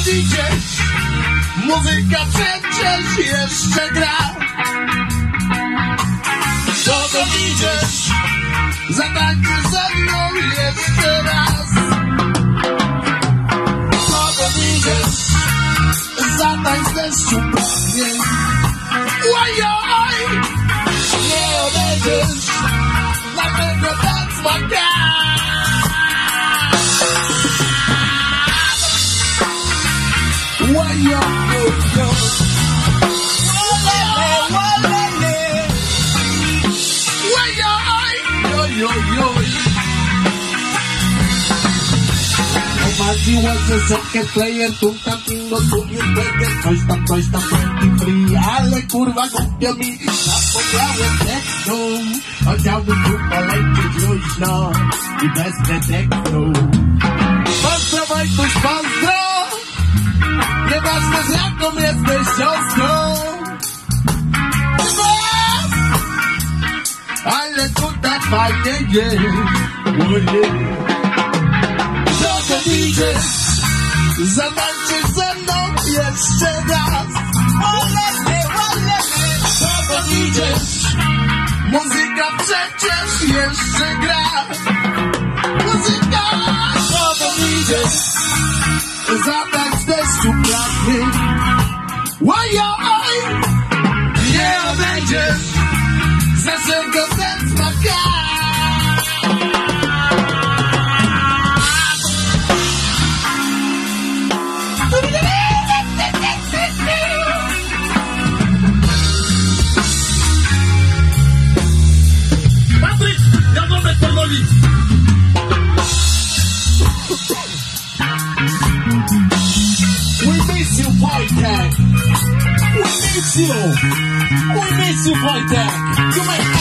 idziesz? Muzyka przecież jeszcze gra. Dokąd idziesz? Zatańczysz ze mną jeszcze raz. Dokąd idziesz? Zatańcz deszczu pragnień. Ojoj! Nie odejdziesz, dlatego Kaczmarek. Marty was a second player, tu tamtego tu nie będę, coś tam będzie free, ale kurwa głupio mi, zapomniałem tekstu, chciałbym tu polecieć luźno i bez pretekstu. Pozdro Wojtuś, pozdro, nieważne z jaką jesteś siostrą, ale tutaj fajnie jest. Dokąd idziesz? Zatańczysz ze mną jeszcze raz. Dokąd idziesz? Muzyka przecież jeszcze gra. Muzyka! Dokąd idziesz? Zatańcz deszczu pragnień. Ojoj! Nie odejdziesz, zaszego Kaczmarka. We miss you, Wojtek. We miss you, Wojtek. You make